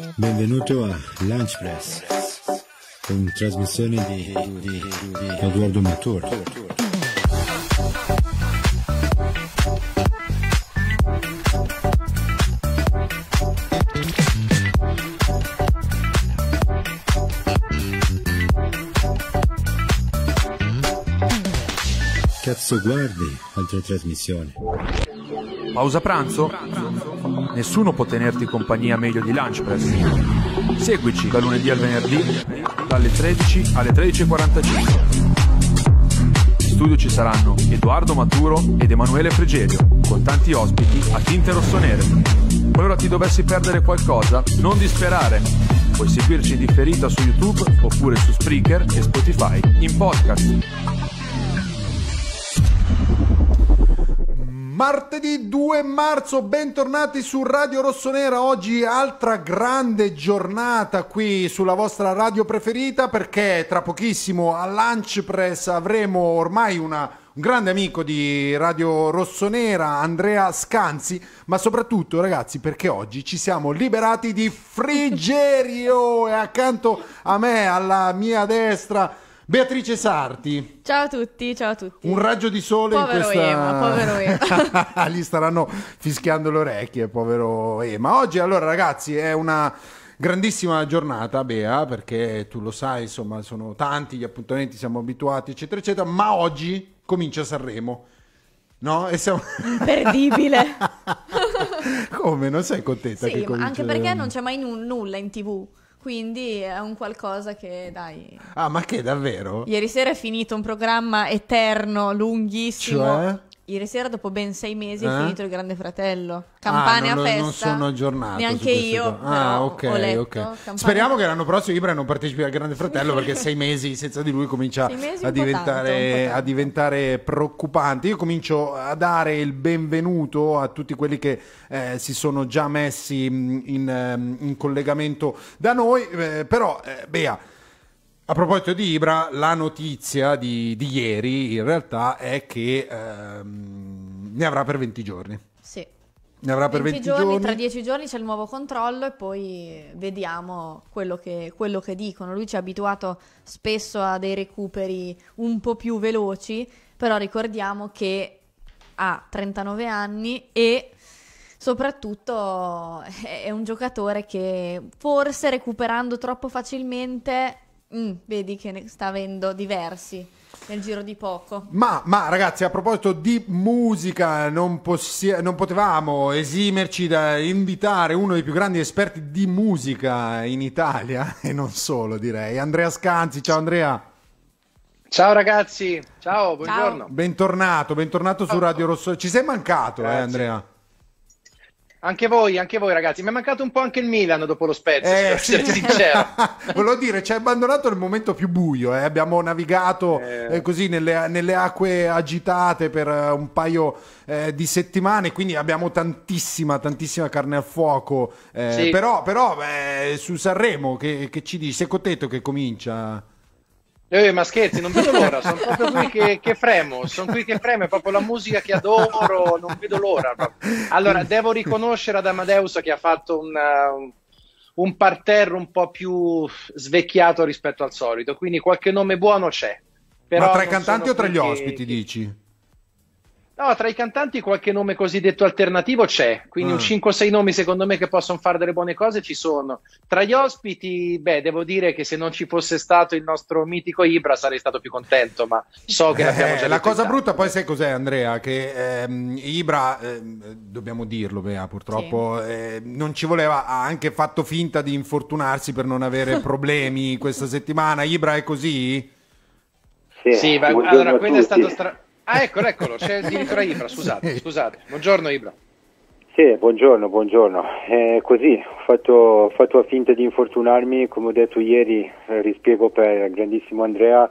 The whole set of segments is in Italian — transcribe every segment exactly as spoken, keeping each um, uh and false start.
Benvenuto a Lunch Press, con trasmissione di, di, di Edoardo Maturo. Cazzo guardi altre trasmissioni? Pausa pranzo? Nessuno può tenerti compagnia meglio di Lunch Press. Seguici da lunedì al venerdì dalle tredici alle tredici e quarantacinque. In studio ci saranno Edoardo Maturo ed Emanuele Frigerio, con tanti ospiti a tinte rossonere. Qualora ti dovessi perdere qualcosa, non disperare. Puoi seguirci in differita su YouTube oppure su Spreaker e Spotify in podcast. Martedì due marzo, bentornati su Radio Rossonera. Oggi altra grande giornata qui sulla vostra radio preferita, perché tra pochissimo a Lunch Press avremo ormai una, un grande amico di Radio Rossonera, Andrea Scanzi, ma soprattutto, ragazzi, perché oggi ci siamo liberati di Frigerio e accanto a me, alla mia destra, Beatrice Sarti. Ciao a tutti, ciao a tutti. Un raggio di sole povero in questa... Ema, povero Ema. Gli staranno fischiando le orecchie, povero Ema. Oggi, allora, ragazzi, è una grandissima giornata, Bea, perché tu lo sai, insomma, sono tanti gli appuntamenti, siamo abituati, eccetera, eccetera, ma oggi comincia Sanremo. No? E siamo... Imperdibile. Come? Non sei contenta? Sì, che ma comincia... anche perché non c'è mai n- nulla in tivù. Quindi è un qualcosa che, dai... Ah, ma che, davvero? Ieri sera è finito un programma eterno, lunghissimo. Cioè? Ieri sera, dopo ben sei mesi, Eh? è finito Il Grande Fratello. Campane ah, non, a festa. non sono aggiornato. Neanche io, però ah, ok, ho letto. ok. Campane... Speriamo che l'anno prossimo Ibra non partecipi al Grande Fratello, perché sei mesi senza di lui comincia a diventare, tanto, tanto. a diventare preoccupante. Io comincio a dare il benvenuto a tutti quelli che eh, si sono già messi in, in, in collegamento da noi, eh, però eh, Bea, a proposito di Ibra, la notizia di, di ieri in realtà è che ehm, ne avrà per venti giorni. Sì. Ne avrà per venti giorni, tra dieci giorni c'è il nuovo controllo e poi vediamo quello che, quello che dicono. Lui ci ha abituato spesso a dei recuperi un po' più veloci, però ricordiamo che ha trentanove anni e soprattutto è un giocatore che forse recuperando troppo facilmente... Mm, vedi che ne sta avendo diversi nel giro di poco. Ma, ma ragazzi, a proposito di musica, non, possi- non potevamo esimerci da invitare uno dei più grandi esperti di musica in Italia, e non solo, direi, Andrea Scanzi. Ciao Andrea. Ciao ragazzi, ciao, buongiorno. Ciao. Bentornato, bentornato su Radio Rosso. Ci sei mancato, eh, Andrea? Anche voi, anche voi ragazzi, mi è mancato un po' anche il Milan dopo lo Spezia, Eh, per sì. essere sincero. Volevo dire, ci hai abbandonato nel momento più buio, eh? Abbiamo navigato Eh. eh, così nelle, nelle acque agitate per eh, un paio eh, di settimane, quindi abbiamo tantissima, tantissima carne al fuoco. Eh, Sì. Però, però eh, su Sanremo, che, che ci dici? Sei contento che comincia? Eh, ma scherzi, non vedo l'ora, sono proprio qui che, che fremo, sono qui che fremo, è proprio la musica che adoro, non vedo l'ora. Proprio. Allora, devo riconoscere ad Amadeus che ha fatto un, uh, un parterre un po' più svecchiato rispetto al solito, quindi qualche nome buono c'è. Però Ma tra i non cantanti sono o tra gli qui che- ospiti, dici? No, tra i cantanti qualche nome cosiddetto alternativo c'è, quindi Ah. un cinque o sei nomi secondo me che possono fare delle buone cose ci sono. Tra gli ospiti, beh, devo dire che se non ci fosse stato il nostro mitico Ibra sarei stato più contento, ma so che l'abbiamo già Eh, la detto in cosa tanti. brutta poi sai cos'è, Andrea? Che ehm, Ibra, ehm, dobbiamo dirlo, Bea, purtroppo eh, non ci voleva, ha anche fatto finta di infortunarsi per non avere problemi questa settimana. Ibra è così? Sì, Sì, ma, buongiorno allora a quello è tutti. stato stra... Ah, eccolo, eccolo, c'è addirittura Ibra, scusate, Sì. scusate. Buongiorno Ibra. Sì, buongiorno, buongiorno. È così, ho fatto, ho fatto finta di infortunarmi, come ho detto ieri, eh, rispiego per il grandissimo Andrea.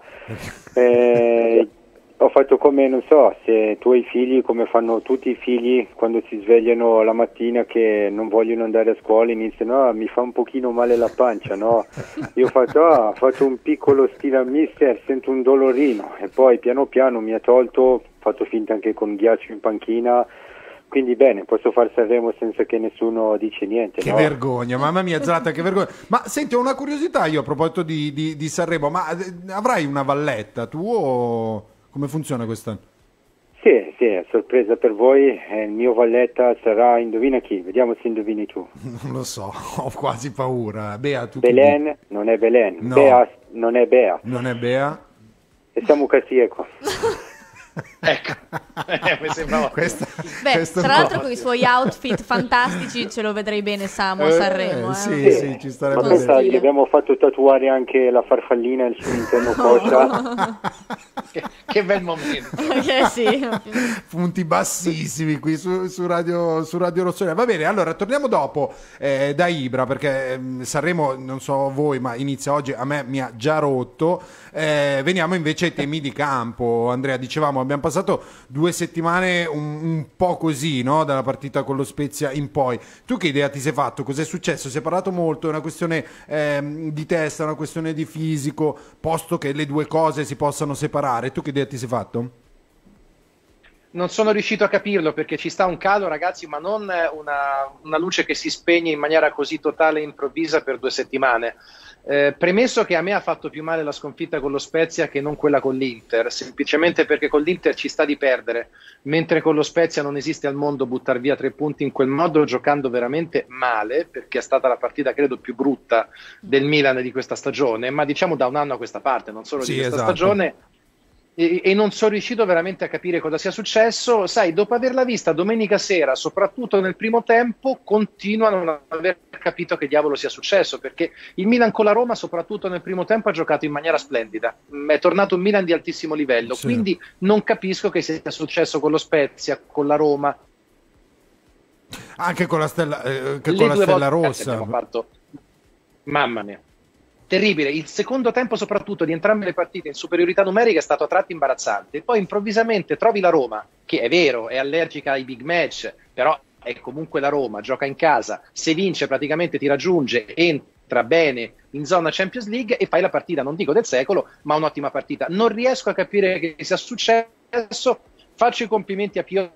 Eh, ho fatto come, non so, se tu hai figli, come fanno tutti i figli quando si svegliano la mattina che non vogliono andare a scuola, iniziano, ah, mi fa un pochino male la pancia, no? Io ho fatto, ah, ho fatto un piccolo stile a mister, sento un dolorino, e poi piano piano mi ha tolto, ho fatto finta anche con ghiaccio in panchina, quindi bene, posso far Sanremo senza che nessuno dice niente. Che no? vergogna, mamma mia Zlatan, che vergogna. Ma senti, ho una curiosità io a proposito di, di, di Sanremo, ma eh, avrai una valletta tu o come funziona questa? Sì, sì, è sorpresa per voi, eh, il mio valletta sarà, indovina chi, vediamo se indovini tu. Non lo so, ho quasi paura. Bea, tu Belen, chi? non è Belen, No. Bea non è Bea, Non è Bea? e siamo Casieco. Ecco, eh, mi sembrava Questa, Beh, questa tra un po'. l'altro con i suoi outfit fantastici ce lo vedrei bene Samu a Eh, Sanremo. Eh, sì, sì, ci starebbe Ma Con pensate, stile. gli abbiamo fatto tatuare anche la farfallina il suo interno coscia. che, che bel momento. Eh, sì. Punti bassissimi qui su, su Radio, su Radio Rossonera. Va bene, allora torniamo dopo eh, da Ibra, perché ehm, Sanremo, non so voi, ma inizia oggi, a me mi ha già rotto. Eh, veniamo invece ai temi di campo. Andrea, dicevamo, abbiamo passato due settimane un, un po' così, no? Dalla partita con lo Spezia in poi. Tu che idea ti sei fatto? Cos'è successo? Si è parlato molto, è una questione ehm, di testa, una questione di fisico, posto che le due cose si possano separare. Tu che idea ti sei fatto? Non sono riuscito a capirlo perché ci sta un calo, ragazzi, ma non una, una luce che si spegne in maniera così totale e improvvisa per due settimane. Eh, premesso che a me ha fatto più male la sconfitta con lo Spezia che non quella con l'Inter, semplicemente perché con l'Inter ci sta di perdere, mentre con lo Spezia non esiste al mondo buttar via tre punti in quel modo, giocando veramente male, perché è stata la partita credo più brutta del Milan di questa stagione, ma diciamo da un anno a questa parte, non solo Sì, di questa esatto. stagione. E, e non sono riuscito veramente a capire cosa sia successo. Sai, dopo averla vista domenica sera, soprattutto nel primo tempo, continuo a non aver capito che diavolo sia successo, perché il Milan con la Roma, soprattutto nel primo tempo, ha giocato in maniera splendida. È tornato un Milan di altissimo livello, Sì. quindi non capisco che sia successo con lo Spezia, con la Roma. Anche con la stella, eh, che Le con la due stella volte rossa. abbiamo fatto. Mamma mia. Terribile, il secondo tempo soprattutto di entrambe le partite in superiorità numerica è stato a tratti imbarazzante, poi improvvisamente trovi la Roma, che è vero, è allergica ai big match, però è comunque la Roma, gioca in casa, se vince praticamente ti raggiunge, entra bene in zona Champions League e fai la partita, non dico del secolo, ma un'ottima partita. Non riesco a capire che sia successo, faccio i complimenti a Pioli,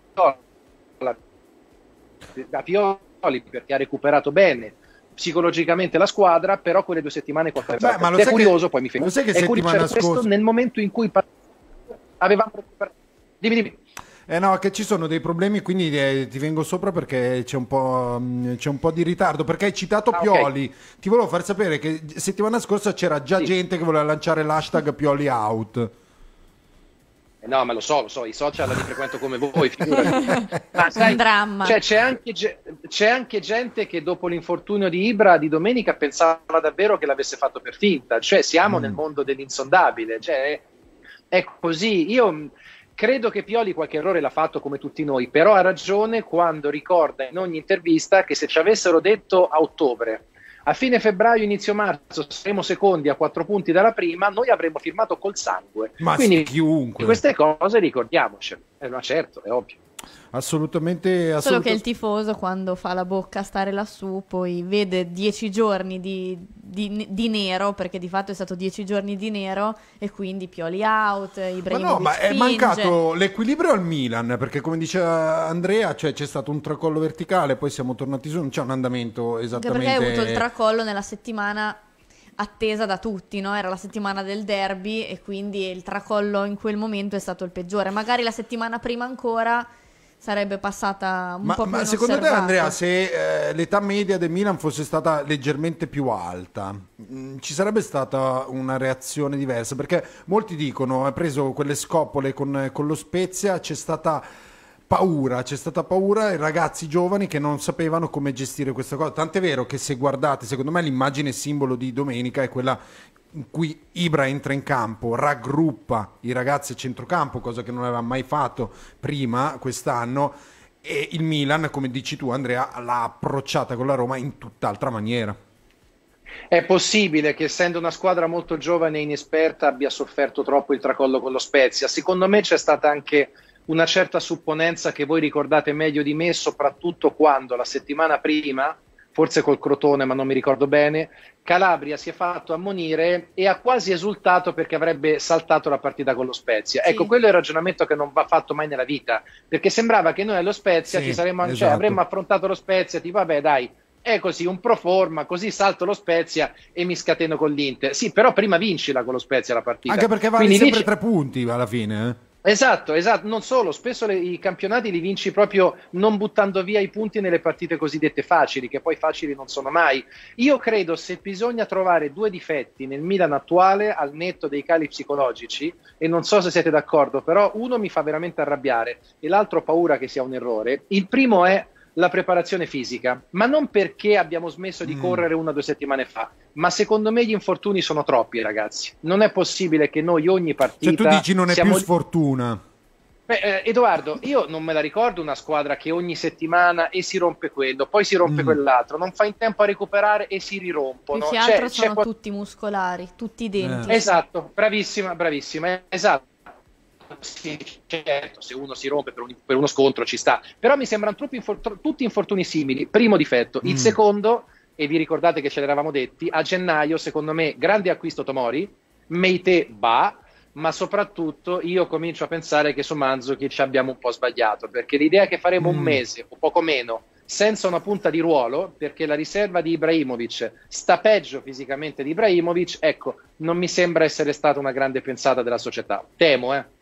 a Pioli perché ha recuperato bene psicologicamente la squadra, però quelle due settimane qualcosa Beh, ma lo è sai curioso, che- poi mi fermo. lo sai che È curioso, settimana cioè, questo scorsa- nel momento in cui par- avevamo recuperato. Dimmi, dimmi. Eh no, che ci sono dei problemi, quindi eh, ti vengo sopra perché c'è un po', mh, c'è un po' di ritardo, perché hai citato Ah, ok. Pioli. Ti volevo far sapere che settimana scorsa c'era già Sì. gente che voleva lanciare l'hashtag Pioli out. Eh, No, ma lo so, lo so, i social li frequento come voi, figurati. Ma sai, Un dramma. cioè, c'è, anche, ge- c'è anche gente che dopo l'infortunio di Ibra di domenica pensava davvero che l'avesse fatto per finta. Cioè, siamo Mm. nel mondo dell'insondabile. Cioè, è, è così. Io mh, credo che Pioli qualche errore l'ha fatto come tutti noi, però ha ragione quando ricorda in ogni intervista che se ci avessero detto a ottobre, a fine febbraio, inizio marzo, saremo secondi a quattro punti dalla prima, noi avremmo firmato col sangue. Ma Quindi chiunque. queste cose ricordiamocele. Eh, ma certo, è ovvio. Assolutamente, Solo assolutamente. che il tifoso quando fa la bocca a stare lassù poi vede dieci giorni di, di- di nero, perché di fatto è stato dieci giorni di nero e quindi Pioli out, Ma Ibrahimovic no, ma è finge. mancato l'equilibrio al Milan, perché come diceva Andrea, cioè, c'è stato un tracollo verticale, poi siamo tornati su, non c'è un andamento Anche esattamente... perché hai avuto il tracollo nella settimana attesa da tutti, no? Era la settimana del derby e quindi il tracollo in quel momento è stato il peggiore. Magari la settimana prima ancora sarebbe passata un Ma, po' più ma secondo te, inosservata. Andrea, se eh, l'età media del Milan fosse stata leggermente più alta, mh, ci sarebbe stata una reazione diversa? Perché molti dicono, ha preso quelle scopole con, con lo Spezia, c'è stata paura, c'è stata paura, i ragazzi giovani che non sapevano come gestire questa cosa. Tant'è vero che se guardate, secondo me l'immagine simbolo di domenica è quella in cui Ibra entra in campo, raggruppa i ragazzi a centrocampo, cosa che non aveva mai fatto prima quest'anno, e il Milan, come dici tu Andrea, l'ha approcciata con la Roma in tutt'altra maniera. È possibile che essendo una squadra molto giovane e inesperta abbia sofferto troppo il tracollo con lo Spezia. Secondo me c'è stata anche una certa supponenza che voi ricordate meglio di me, soprattutto quando la settimana prima, forse col Crotone, ma non mi ricordo bene. Calabria si è fatto ammonire e ha quasi esultato perché avrebbe saltato la partita con lo Spezia. Sì. Ecco, quello è il ragionamento che non va fatto mai nella vita, perché sembrava che noi allo Spezia Sì, ci saremmo, cioè, esatto. avremmo affrontato lo Spezia, tipo vabbè dai, è così, un pro forma, così salto lo Spezia e mi scateno con l'Inter. Sì, però prima vincila con lo Spezia la partita. Anche perché vale Quindi sempre vinci- tre punti alla fine, eh? Esatto, esatto, non solo, spesso le- i campionati li vinci proprio non buttando via i punti nelle partite cosiddette facili, che poi facili non sono mai. Io credo, se bisogna trovare due difetti nel Milan attuale, al netto dei cali psicologici, e non so se siete d'accordo, però uno mi fa veramente arrabbiare e l'altro ho paura che sia un errore. Il primo è la preparazione fisica, ma non perché abbiamo smesso di Mm. correre una o due settimane fa, ma secondo me gli infortuni sono troppi, ragazzi. Non è possibile che noi ogni partita... Cioè tu dici non è siamo... più sfortuna. Beh, eh, Edoardo, io non me la ricordo una squadra che ogni settimana e si rompe quello, poi si rompe Mm. quell'altro, non fa in tempo a recuperare e si Più rirompono. che Cioè, altro c'è sono qua- tutti muscolari, tutti identici. Eh. Esatto, bravissima, bravissima, eh, esatto. Sì, certo, se uno si rompe per, un- per uno scontro ci sta, però mi sembrano troppi infor- tro- tutti infortuni simili. Primo difetto. Il Mm. secondo, e vi ricordate che ce l'eravamo detti, a gennaio secondo me grande acquisto Tomori, Meite va, ma soprattutto io comincio a pensare che su Mandzukic abbiamo un po' sbagliato, perché l'idea che faremo un Mm. mese o poco meno senza una punta di ruolo, perché la riserva di Ibrahimovic sta peggio fisicamente di Ibrahimovic, ecco, non mi sembra essere stata una grande pensata della società. Temo, eh.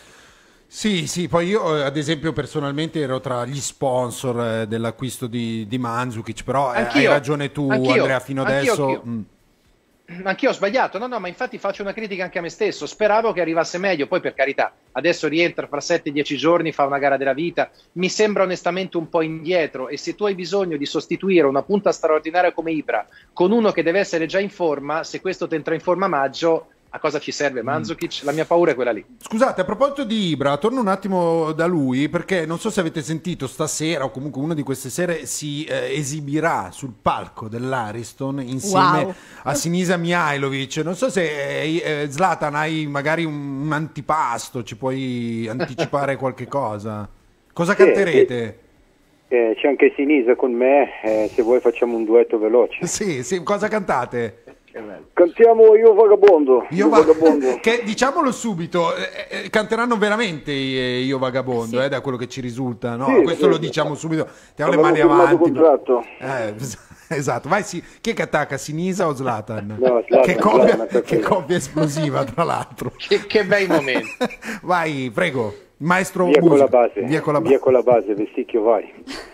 Sì, sì, poi io eh, ad esempio personalmente ero tra gli sponsor eh, dell'acquisto di, di Mandzukic, però eh, hai Anch'io, ragione tu, anch'io, Andrea, fino anch'io, adesso... anch'io. mm. Anch'io ho sbagliato, no no, ma infatti faccio una critica anche a me stesso, speravo che arrivasse meglio, poi per carità, adesso rientra fra sette dieci giorni, fa una gara della vita, mi sembra onestamente un po' indietro, e se tu hai bisogno di sostituire una punta straordinaria come Ibra con uno che deve essere già in forma, se questo ti entra in forma a maggio, a cosa ci serve Mandzukic? La mia paura è quella lì. Scusate, a proposito di Ibra, torno un attimo da lui, perché non so se avete sentito, stasera o comunque una di queste sere si eh, esibirà sul palco dell'Ariston insieme Wow. a Sinisa Mihajlovic. Non so se eh, eh, Zlatan hai magari un, un antipasto, ci puoi anticipare qualche cosa? Cosa Sì, canterete? Eh, c'è anche Sinisa con me, eh, se vuoi facciamo un duetto veloce. Sì, sì, cosa cantate? Cantiamo Io Vagabondo. Io Io va- Vagabondo. che diciamolo subito, eh, eh, canteranno veramente eh, Io Vagabondo, Sì. eh, da quello che ci risulta, no? Sì, Questo sì, lo sì. diciamo subito, teniamo le Avevamo mani firmato avanti. contratto. Eh, esatto, vai sì. Chi è che attacca, Sinisa o Zlatan? No, Zlatan, che, coppia, Zlatan attacca che io. coppia esplosiva, tra l'altro. Che, che bei momenti. Vai, prego, maestro Via con musica. la base. Via con la Via con la base, Vesticchio vai.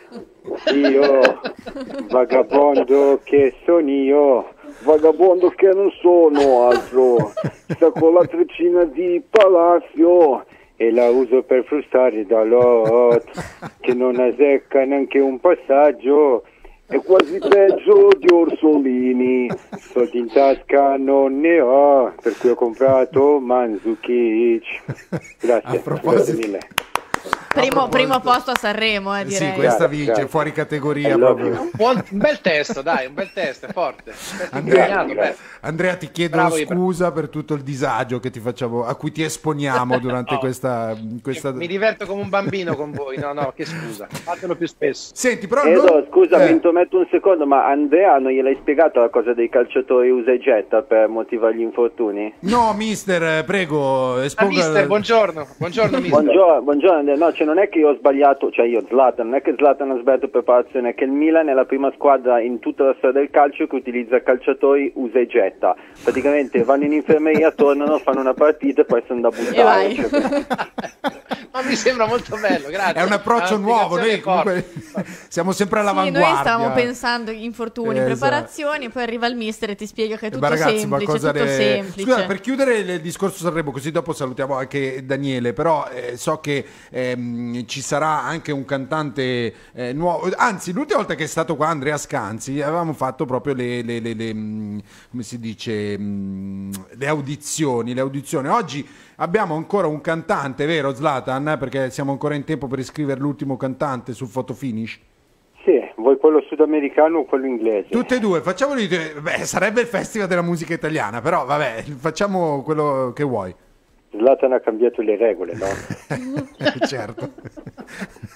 Io, vagabondo che sono io, vagabondo che non sono altro, sta con la treccina di Palazzo e la uso per frustrare Dalot, che non azzecca neanche un passaggio, è quasi peggio di Orsolini, soldi in tasca non ne ho, per cui ho comprato Mandzukic. Grazie, A proposito- grazie mille. Primo, A proposito- primo posto a Sanremo, eh, direi. Sì, questa Grazie, vince, grazie. fuori categoria I love proprio. you. Un, buon- un bel testo, dai, un bel testo, è forte. Testo Andrea, impegnato, beh. Andrea, ti chiedo Bravo, Ibra. scusa per tutto il disagio che ti facciamo, a cui ti esponiamo durante No. questa, questa... Mi diverto come un bambino con voi, no, no, che scusa, fatelo più spesso. Senti, però Edo, non- scusa, eh, mi intrometto un secondo, ma Andrea non gliel'hai spiegato la cosa dei calciatori usa e getta per motivare gli infortuni? No, mister, eh, prego, Ah, esponga... mister, buongiorno, buongiorno mister. Buongiorno, buongiorno Andrea, no, cioè non è che io ho sbagliato, cioè io Zlatan, non è che Zlatan ha sbagliato preparazione, è che il Milan è la prima squadra in tutta la storia del calcio che utilizza calciatori usa e getta. Praticamente vanno in infermeria, tornano, fanno una partita e poi sono da buttare. E vai. Cioè, Ma mi sembra molto bello, grazie. È un approccio Una nuovo, noi spiegazione comunque forte. siamo sempre Sì, all'avanguardia. noi stavamo pensando infortuni, Eh, preparazioni, e poi arriva il mister e ti spiega che è Eh, tutto ma ragazzi, ma semplice, cosa tutto ne- semplice. Scusa, per chiudere il discorso Sanremo, così dopo salutiamo anche Daniele, però eh, so che ehm, ci sarà anche un cantante eh, nuovo, anzi l'ultima volta che è stato qua Andrea Scanzi avevamo fatto proprio le, le- le- le, mh, come si dice, mh, le audizioni, le audizioni. Oggi abbiamo ancora un cantante, vero Zlatan? Perché siamo ancora in tempo per iscrivere l'ultimo cantante sul fotofinish. sì, vuoi quello sudamericano o quello inglese? Tutte e due, facciamo di- beh, sarebbe il festival della musica italiana, però vabbè, facciamo quello che vuoi. Zlatan ha cambiato le regole, no? Certo.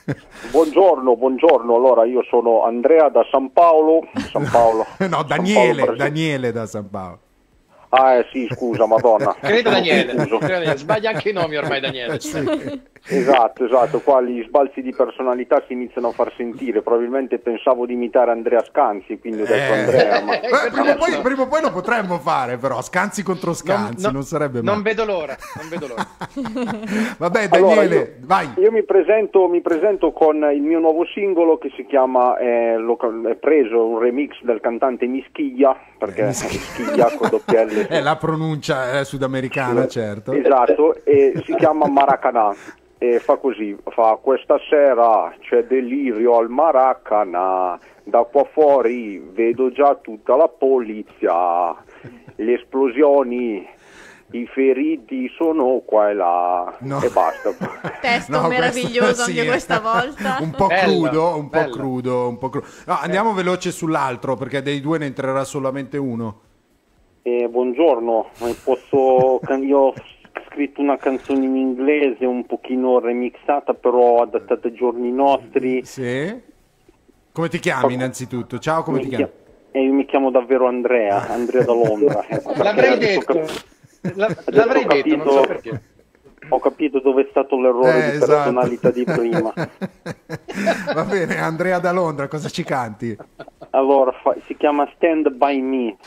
Buongiorno, buongiorno. Allora, io sono Andrea da San Paolo. San Paolo. No, Daniele, San Paolo, Daniele da San Paolo. Ah, eh, sì, scusa, Madonna. Credo Daniele, credo, sbaglia anche i nomi ormai, Daniele. Sì. Esatto, esatto. Qua gli sbalzi di personalità si iniziano a far sentire. Probabilmente pensavo di imitare Andrea Scanzi, quindi ho detto Eh. Andrea. Ma... Beh, prima, o poi, prima o poi lo potremmo fare, però. Scanzi contro Scanzi, non, non, sarebbe male. Non vedo l'ora, non vedo l'ora. Vabbè, Daniele, allora, io, vai. Io mi presento, mi presento con il mio nuovo singolo che si chiama, eh, lo, è preso un remix del cantante Mischiglia, perché eh, Mischiglia con doppia L. È la pronuncia eh, sudamericana, sì, certo. Esatto, e si chiama Maracanã. E fa così, fa: questa sera c'è delirio al Maracanã, da qua fuori vedo già tutta la polizia, le esplosioni, i feriti sono qua e là, no. e basta. Testo no, meraviglioso questo, anche sì, questa volta. Un po' bello, crudo, un po' bello. crudo, un po' crudo. No, andiamo eh. veloce sull'altro, perché dei due ne entrerà solamente uno. Eh, buongiorno, posso... io ho scritto una canzone in inglese un pochino remixata, però adattata ai giorni nostri. Sì. Come ti chiami innanzitutto? Ciao, come mi ti chiami? E io mi chiamo davvero Andrea, Andrea da Londra. L'avrei detto, cap- l'avrei detto, capito, non so perché. Ho capito dove è stato l'errore Eh, di esatto. personalità di prima. Va bene, Andrea da Londra, cosa ci canti? Allora, fa, si chiama Stand By Me.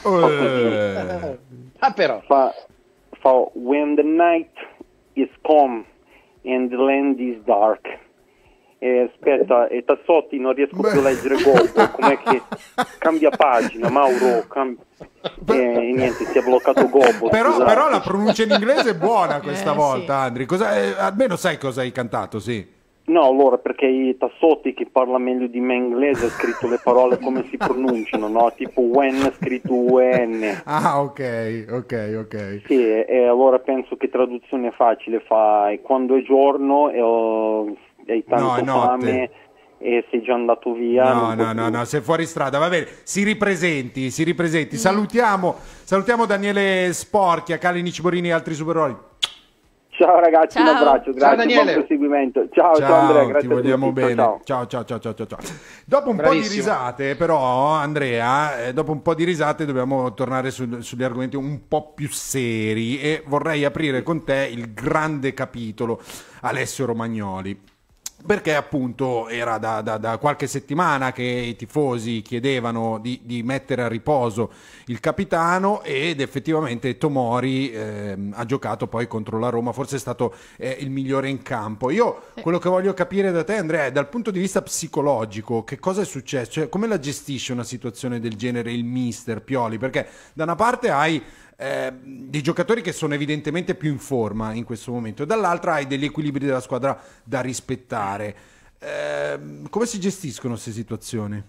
Eh. Ah, però. Fa, fa When the night is calm and the land is dark. Eh, aspetta, e Tassotti, non riesco più a leggere Gobbo, com'è che cambia pagina, Mauro, cam... eh, niente, si è bloccato Gobbo. Però, però la pronuncia in inglese è buona questa Eh, volta, sì. Andri. Cosa, eh, almeno sai cosa hai cantato, sì. No, allora, perché i Tassotti, che parla meglio di me inglese, ha scritto le parole come si pronunciano, no? Tipo when ha scritto U N. Ah, ok, ok, ok. Sì, e, e allora penso che traduzione facile fa e quando è giorno e ho, hai tanto No, è notte. fame e sei già andato via. No, non puoi no, no, più. no, sei fuori strada, va bene, si ripresenti, si ripresenti. Salutiamo, salutiamo Daniele Sporchi, Kalinic Borini e altri supereroi. Ciao ragazzi, Ciao. un abbraccio, Ciao, grazie, Daniele. buon proseguimento. Ciao, ciao, Ciao, Andrea, ti grazie a vogliamo tutti. bene. Ciao, Ciao, ciao, ciao, ciao, ciao, ciao. Dopo un Bravissimo. po' di risate, però, Andrea, eh, dopo un po' di risate dobbiamo tornare su- sugli argomenti un po' più seri e vorrei aprire con te il grande capitolo Alessio Romagnoli. Perché appunto era da, da- da qualche settimana che i tifosi chiedevano di, di mettere a riposo il capitano ed effettivamente Tomori ehm, ha giocato poi contro la Roma, forse è stato eh, il migliore in campo. Io quello che voglio capire da te, Andrea, è dal punto di vista psicologico che cosa è successo, cioè come la gestisce una situazione del genere il mister Pioli? Perché da una parte hai Eh, dei giocatori che sono evidentemente più in forma in questo momento, dall'altra hai degli equilibri della squadra da rispettare. Eh, come si gestiscono queste situazioni?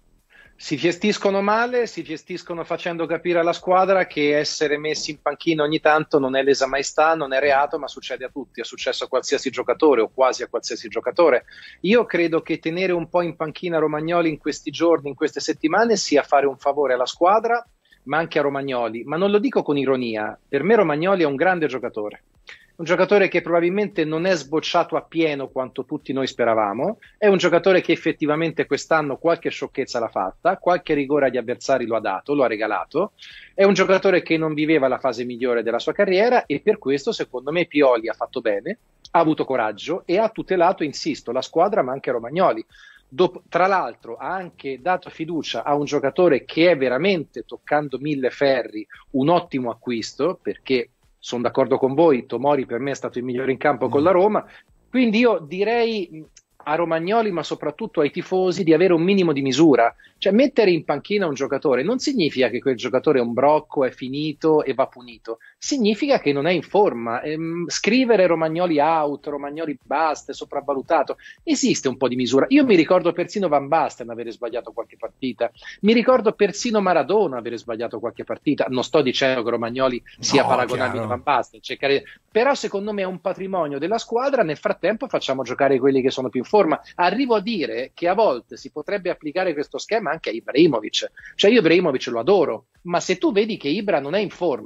Si gestiscono male, si gestiscono facendo capire alla squadra che essere messi in panchina ogni tanto non è lesa maestà, non è reato, ma succede a tutti, è successo a qualsiasi giocatore o quasi a qualsiasi giocatore. Io credo che tenere un po' in panchina Romagnoli in questi giorni, in queste settimane, sia fare un favore alla squadra, ma anche a Romagnoli, ma non lo dico con ironia, per me Romagnoli è un grande giocatore, un giocatore che probabilmente non è sbocciato appieno quanto tutti noi speravamo, è un giocatore che effettivamente quest'anno qualche sciocchezza l'ha fatta, qualche rigore agli avversari lo ha dato, lo ha regalato, è un giocatore che non viveva la fase migliore della sua carriera e per questo secondo me Pioli ha fatto bene, ha avuto coraggio e ha tutelato, insisto, la squadra ma anche Romagnoli. Dopo, tra l'altro ha anche dato fiducia a un giocatore che è veramente, toccando mille ferri, un ottimo acquisto, perché sono d'accordo con voi, Tomori per me è stato il migliore in campo con la Roma, quindi io direi a Romagnoli ma soprattutto ai tifosi di avere un minimo di misura, cioè mettere in panchina un giocatore non significa che quel giocatore è un brocco, è finito e va punito, significa che non è in forma. Ehm, scrivere Romagnoli out, Romagnoli basta, è sopravvalutato, esiste un po' di misura. Io mi ricordo persino Van Basten avere sbagliato qualche partita, mi ricordo persino Maradona avere sbagliato qualche partita, non sto dicendo che Romagnoli sia No, paragonabile chiaro. a Van Basten, cercare... però secondo me è un patrimonio della squadra, nel frattempo facciamo giocare quelli che sono più in forma. Arrivo a dire che a volte si potrebbe applicare questo schema anche a Ibrahimovic, cioè io Ibrahimovic lo adoro, ma se tu vedi che Ibra non è in forma,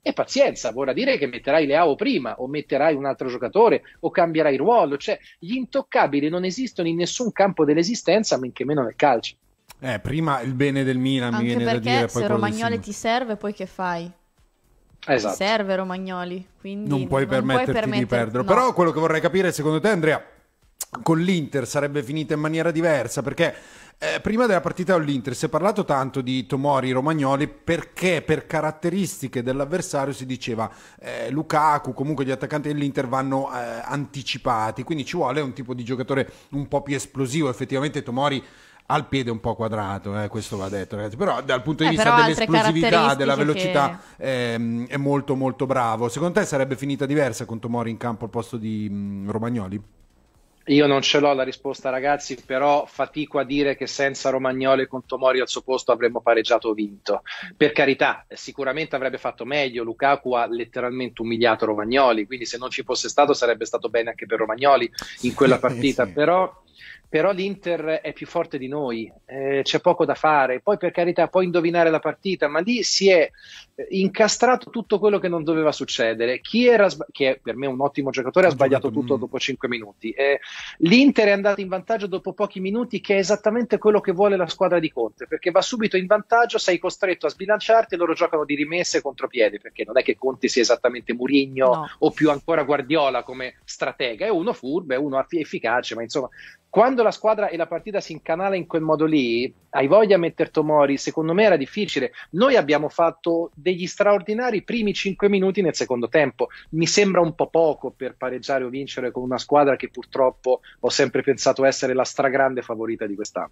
E pazienza, vorrà dire che metterai Leao prima, o metterai un altro giocatore, o cambierai ruolo. Cioè, gli intoccabili non esistono in nessun campo dell'esistenza, men che meno nel calcio. Eh, prima il bene del Milan, Anche mi viene da perché dire. se Romagnoli ti serve, poi che fai? Esatto. Ti serve Romagnoli, quindi non puoi non permetterti puoi permetter- di perderlo. no. Però quello che vorrei capire, secondo te, Andrea, con l'Inter sarebbe finita in maniera diversa? Perché eh, prima della partita con l'Inter si è parlato tanto di Tomori, Romagnoli, perché per caratteristiche dell'avversario si diceva eh, Lukaku, comunque gli attaccanti dell'Inter vanno eh, anticipati, quindi ci vuole un tipo di giocatore un po' più esplosivo. Effettivamente Tomori ha il piede un po' quadrato, eh, questo va detto, ragazzi. Però dal punto di Eh, vista però altre dell'esplosività, della caratteristiche velocità, ehm, è molto molto bravo. Secondo te sarebbe finita diversa con Tomori in campo al posto di mh, Romagnoli? Io non ce l'ho la risposta, ragazzi, però fatico a dire che senza Romagnoli e con Tomori al suo posto avremmo pareggiato o vinto. Per carità, sicuramente avrebbe fatto meglio. Lukaku ha letteralmente umiliato Romagnoli, quindi se non ci fosse stato sarebbe stato bene anche per Romagnoli in quella partita. Sì. Però, però l'Inter è più forte di noi, eh, c'è poco da fare. Poi per carità puoi indovinare la partita, ma lì si è incastrato tutto quello che non doveva succedere. Chi era, che è per me un ottimo giocatore, ha sbagliato tutto dopo cinque minuti. Eh, L'Inter è andato in vantaggio dopo pochi minuti, che è esattamente quello che vuole la squadra di Conte, perché va subito in vantaggio, sei costretto a sbilanciarti e loro giocano di rimesse e contropiede, perché non è che Conte sia esattamente Mourinho No. o più ancora Guardiola come stratega, è uno furbo, è uno efficace, ma insomma quando la squadra e la partita si incanala in quel modo lì, hai voglia a mettere Tomori? Secondo me era difficile. Noi abbiamo fatto degli straordinari primi cinque minuti nel secondo tempo. Mi sembra un po' poco per pareggiare o vincere con una squadra che purtroppo ho sempre pensato essere la stragrande favorita di quest'anno.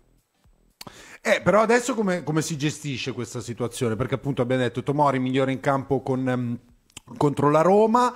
Eh, però adesso come, come si gestisce questa situazione? Perché appunto abbiamo detto Tomori migliore in campo con, um, contro la Roma.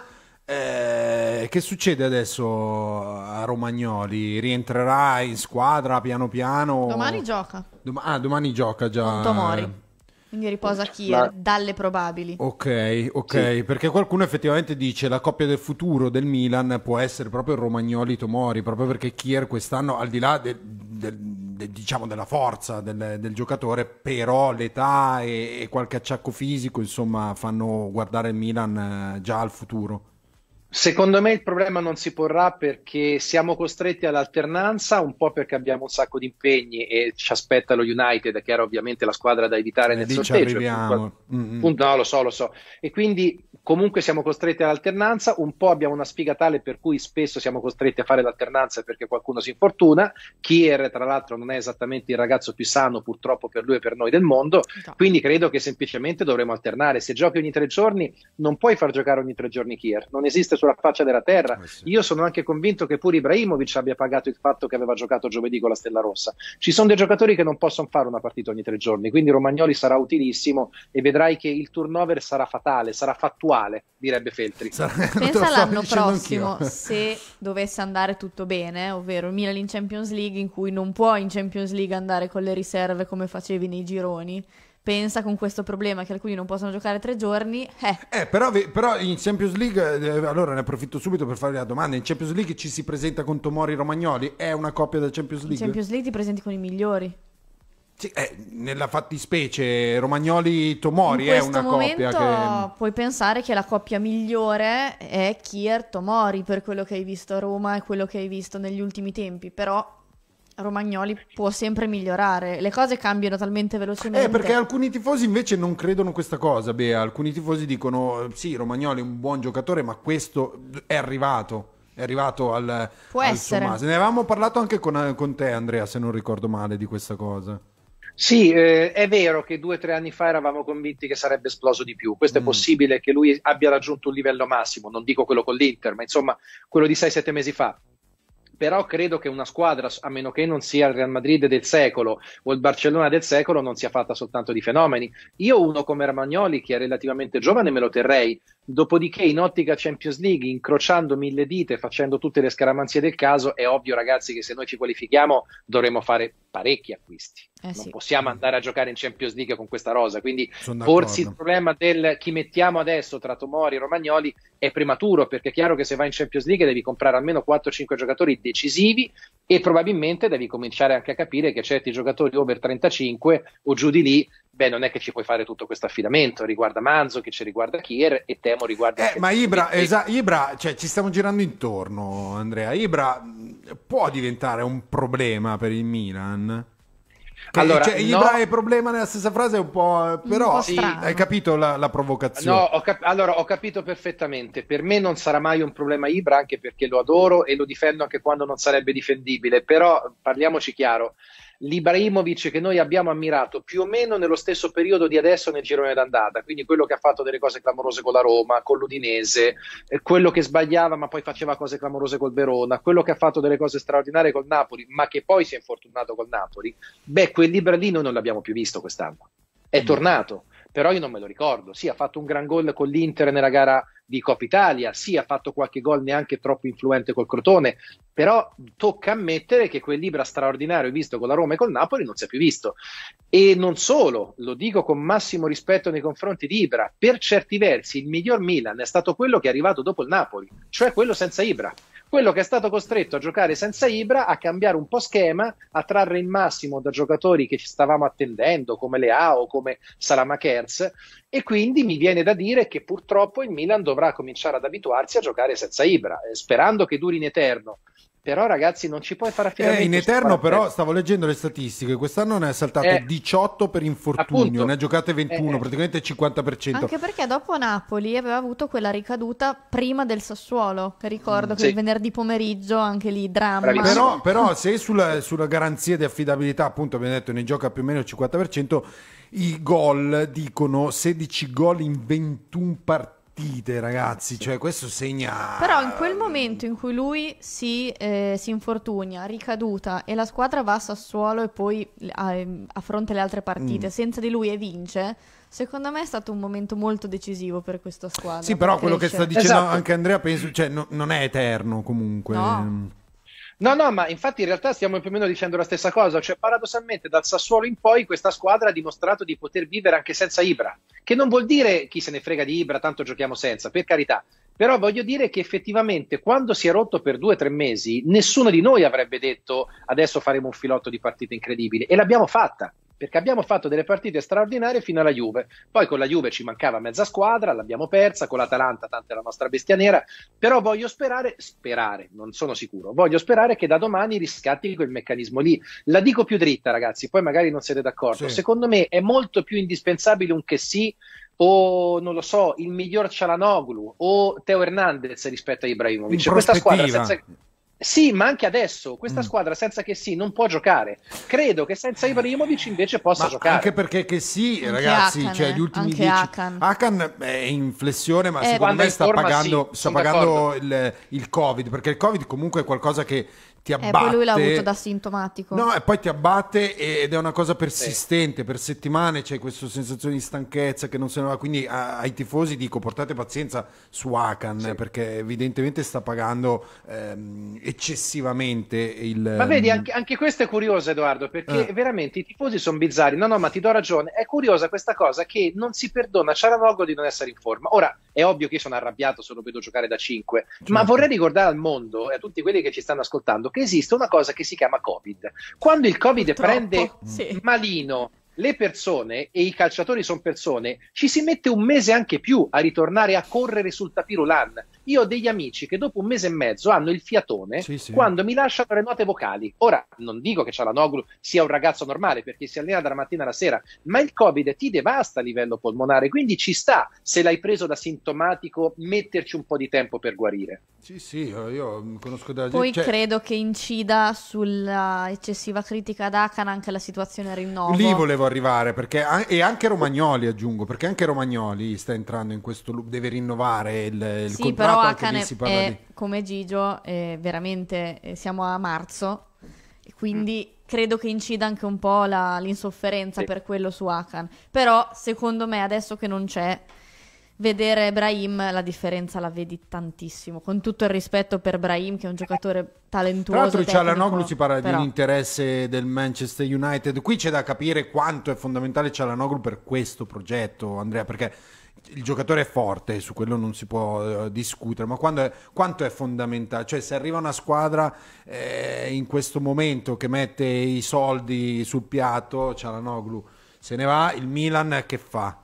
Eh, che succede adesso a Romagnoli? Rientrerà in squadra piano piano? Domani gioca Dom- ah, domani gioca già. con Tomori, quindi riposa Kier, Ma- dalle probabili. Ok, ok, Sì. perché qualcuno effettivamente dice la coppia del futuro del Milan può essere proprio Romagnoli-Tomori, proprio perché Kier quest'anno, al di là del, del- del- diciamo della forza del, del giocatore, però l'età e, e qualche acciacco fisico, insomma, fanno guardare il Milan eh, già al futuro. Secondo me il problema non si porrà perché siamo costretti all'alternanza, un po' perché abbiamo un sacco di impegni e ci aspetta lo United, che era ovviamente la squadra da evitare Eh, nel lì ci sorteggio. arriviamo. Mm-mm. Punto- no, lo so, lo so. E quindi comunque siamo costretti all'alternanza, un po' abbiamo una sfiga tale per cui spesso siamo costretti a fare l'alternanza perché qualcuno si infortuna. Kier, tra l'altro, non è esattamente il ragazzo più sano, purtroppo per lui e per noi del mondo, No. quindi credo che semplicemente dovremo alternare. Se giochi ogni tre giorni, non puoi far giocare ogni tre giorni Kier, non esiste sulla faccia della terra. Eh sì. Io sono anche convinto che pure Ibrahimovic abbia pagato il fatto che aveva giocato giovedì con la Stella Rossa. Ci sono dei giocatori che non possono fare una partita ogni tre giorni, quindi Romagnoli sarà utilissimo e vedrai che il turnover sarà fatale, sarà fattuale, direbbe Feltri. Sarà- te lo Pensa stavo l'anno dicendo prossimo, anch'io. se dovesse andare tutto bene, ovvero il Milan in Champions League, in cui non puoi in Champions League andare con le riserve come facevi nei gironi. Pensa con questo problema che alcuni non possono giocare tre giorni. Eh, Eh, però, vi- però in Champions League, eh, allora ne approfitto subito per fare la domanda, in Champions League ci si presenta con Tomori Romagnoli? È una coppia del Champions in League? Champions League ti presenti con i migliori. Sì, eh, nella fattispecie Romagnoli-Tomori In è questo una momento coppia che... puoi pensare che la coppia migliore è Kier-Tomori per quello che hai visto a Roma e quello che hai visto negli ultimi tempi, però Romagnoli può sempre migliorare, le cose cambiano talmente velocemente. Eh, perché alcuni tifosi invece non credono questa cosa, Bea. Alcuni tifosi dicono, eh, sì, Romagnoli è un buon giocatore, ma questo è arrivato, è arrivato al, Può al essere. suo massimo. Ne avevamo parlato anche con, con te, Andrea, se non ricordo male, di questa cosa. Sì, eh, è vero che due o tre anni fa eravamo convinti che sarebbe esploso di più. Questo Mm. è possibile che lui abbia raggiunto un livello massimo, non dico quello con l'Inter, ma insomma quello di sei sette mesi fa. Però credo che una squadra, a meno che non sia il Real Madrid del secolo o il Barcellona del secolo, non sia fatta soltanto di fenomeni. Io uno come Romagnoli, che è relativamente giovane, me lo terrei. Dopodiché in ottica Champions League, incrociando mille dita, facendo tutte le scaramanzie del caso, è ovvio, ragazzi, che se noi ci qualifichiamo dovremo fare parecchi acquisti. Eh Non sì. possiamo andare a giocare in Champions League con questa rosa, quindi Sono porsi il d'accordo. problema del chi mettiamo adesso tra Tomori e Romagnoli è prematuro, perché è chiaro che se vai in Champions League devi comprare almeno quattro cinque giocatori decisivi e probabilmente devi cominciare anche a capire che certi giocatori over trentacinque o giù di lì, beh, non è che ci puoi fare tutto questo affidamento, riguarda Manzo, che ci riguarda Kier, e temo riguarda Eh, anche ma Ibra, e- esa- Ibra, cioè ci stiamo girando intorno, Andrea. Ibra mh, può diventare un problema per il Milan? Che, Allora, cioè, Ibra no. è problema nella stessa frase, è un po', però po' sì, strano. hai capito la, la provocazione. No, ho cap- allora ho capito perfettamente. Per me non sarà mai un problema Ibra, anche perché lo adoro e lo difendo anche quando non sarebbe difendibile. Però parliamoci chiaro: l'Ibrahimovic che noi abbiamo ammirato più o meno nello stesso periodo di adesso nel girone d'andata, quindi quello che ha fatto delle cose clamorose con la Roma, con l'Udinese, eh, quello che sbagliava ma poi faceva cose clamorose col Verona, quello che ha fatto delle cose straordinarie col Napoli, ma che poi si è infortunato col Napoli, beh, quell'Ibra lì noi non l'abbiamo più visto quest'anno. È tornato, però io non me lo ricordo. Sì, ha fatto un gran gol con l'Inter nella gara di Coppa Italia, sì, ha fatto qualche gol neanche troppo influente col Crotone, però tocca ammettere che quell'Ibra straordinario visto con la Roma e col Napoli non si è più visto. E non solo, lo dico con massimo rispetto nei confronti di Ibra, per certi versi il miglior Milan è stato quello che è arrivato dopo il Napoli, cioè quello senza Ibra. Quello che è stato costretto a giocare senza Ibra, a cambiare un po' schema, a trarre il massimo da giocatori che ci stavamo attendendo, come Leao, come Salamakers, e quindi mi viene da dire che purtroppo il Milan dovrà cominciare ad abituarsi a giocare senza Ibra, eh, sperando che duri in eterno. Però ragazzi non ci puoi fare affidamento Eh, in su eterno quaranta. però stavo leggendo le statistiche, quest'anno ne ha saltato Eh, diciotto per infortunio, appunto. ne ha giocate ventuno, Eh, eh. praticamente il cinquanta per cento. Anche perché dopo Napoli aveva avuto quella ricaduta prima del Sassuolo, che ricordo che Sì. il venerdì pomeriggio anche lì dramma. Bravissimo. Però, però se sulla, sulla garanzia di affidabilità, appunto abbiamo detto ne gioca più o meno il cinquanta per cento, i gol dicono sedici gol in ventuno partite, ragazzi, cioè questo segna... Però in quel momento in cui lui si, eh, si infortuna, ricaduta, e la squadra va a Sassuolo e poi eh, affronta le altre partite Mm. senza di lui e vince, secondo me è stato un momento molto decisivo per questa squadra. Sì, per però quello che sta crescere. dicendo Esatto. anche Andrea, penso, cioè, no- non è eterno comunque. No. No, no, ma infatti in realtà stiamo più o meno dicendo la stessa cosa, cioè paradossalmente dal Sassuolo in poi questa squadra ha dimostrato di poter vivere anche senza Ibra, che non vuol dire chi se ne frega di Ibra, tanto giochiamo senza, per carità, però voglio dire che effettivamente quando si è rotto per due o tre mesi nessuno di noi avrebbe detto adesso faremo un filotto di partite incredibili, e l'abbiamo fatta. Perché abbiamo fatto delle partite straordinarie fino alla Juve, poi con la Juve ci mancava mezza squadra, l'abbiamo persa, con l'Atalanta tanta è la nostra bestia nera, però voglio sperare, sperare, non sono sicuro, voglio sperare che da domani riscatti quel meccanismo lì. La dico più dritta ragazzi, poi magari non siete d'accordo, Sì. secondo me è molto più indispensabile un che sì, o non lo so, il miglior Çalhanoğlu o Teo Hernandez rispetto a Ibrahimovic. In Questa squadra prospettiva. senza... Sì, ma anche adesso questa Mm. squadra senza che sì non può giocare. Credo che senza Ibrahimovic invece possa Ma giocare. anche perché che sì, Anche ragazzi, Hakan, cioè eh, gli ultimi anche dieci Hakan. Hakan è in flessione, ma Eh, secondo quando me è sta in forma, pagando, sì, sta sono pagando il, il Covid, perché il Covid comunque è qualcosa che ti Eh, abbatte. poi lui l'ha avuto da sintomatico. No, e poi ti abbatte ed è una cosa persistente, per settimane c'è questa sensazione di stanchezza che non se ne va, quindi a- ai tifosi dico portate pazienza su Hakan, Sì. perché evidentemente sta pagando ehm, eccessivamente il... Ma vedi, anche, anche questo è curioso, Edoardo, perché Eh. veramente i tifosi sono bizzarri. No, no, ma ti do ragione. È curiosa questa cosa che non si perdona a Çalhanoğlu di non essere in forma. Ora, è ovvio che io sono arrabbiato se lo vedo giocare da cinque, ma Certo. vorrei ricordare al mondo e a tutti quelli che ci stanno ascoltando che esiste una cosa che si chiama Covid. Quando il Covid Purtroppo, prende sì. malino le persone, e i calciatori sono persone, ci si mette un mese anche più a ritornare a correre sul tapirulan. Io ho degli amici che dopo un mese e mezzo hanno il fiatone Sì, sì. quando mi lasciano le note vocali. Ora, non dico che Çalhanoğlu sia un ragazzo normale perché si allena dalla mattina alla sera, ma il Covid ti devasta a livello polmonare, quindi ci sta, se l'hai preso da sintomatico, metterci un po' di tempo per guarire. Sì, sì, io conosco della Poi gente... cioè, credo che incida sulla eccessiva critica ad Hakan anche la situazione rinnovo. lì volevo arrivare, perché an- e anche Romagnoli aggiungo, perché anche Romagnoli sta entrando in questo loop, deve rinnovare il, il Sì, contratto, però anche Hakan lì è, si parla è di... come Gigio, è veramente eh, siamo a marzo, e quindi credo che incida anche un po' la- l'insofferenza Sì. per quello su Hakan. Però secondo me adesso che non c'è, vedere Brahim la differenza la vedi tantissimo, con tutto il rispetto per Brahim che è un giocatore talentuoso. Tra l'altro il tecnico, Çalhanoğlu si parla però- di un interesse del Manchester United, qui c'è da capire quanto è fondamentale Çalhanoğlu per questo progetto, Andrea, perché il giocatore è forte, su quello non si può uh, discutere, ma quando è, quanto è fondamentale? Cioè, se arriva una squadra eh, in questo momento che mette i soldi sul piatto, Çalhanoğlu se ne va, il Milan che fa?